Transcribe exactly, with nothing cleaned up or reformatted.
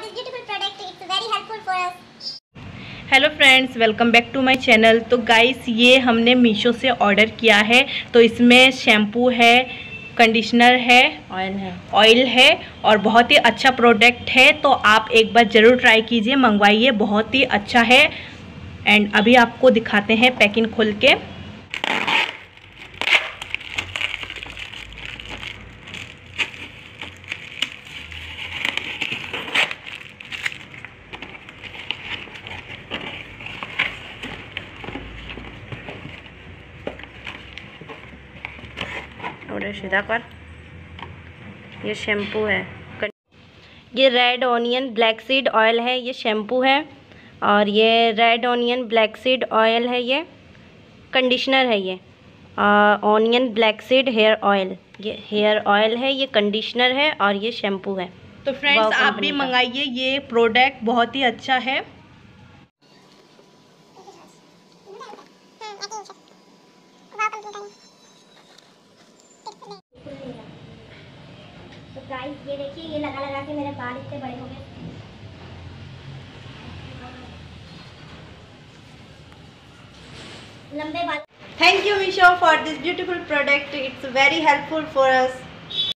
this beautiful product. It's very helpful for us. Hello friends, welcome back to my channel. तो guys, ये हमने मीशो से order किया है। तो इसमें शैम्पू है, कंडीशनर है, ऑयल है ऑयल है और बहुत ही अच्छा प्रोडक्ट है। तो आप एक बार ज़रूर ट्राई कीजिए, मंगवाइए, बहुत ही अच्छा है। एंड अभी आपको दिखाते हैं पैकिंग खोल के। और सीधा कर, ये शैम्पू है। ये red onion black seed oil है, ये शैम्पू है। और ये red onion black seed oil है, ये कंडीशनर है। ये onion black seed hair oil, ये हेयर ऑयल है, ये कंडीशनर है और ये शैम्पू है। तो फ्रेंड्स, आप भी मंगाइए, ये प्रोडक्ट बहुत ही अच्छा है। तो गाइस, ये देखिए, ये लगा लगा के मेरे बाल इतने बड़े हो गए। लंबे बाल। Thank you Meesho for this beautiful product. It's very helpful for us.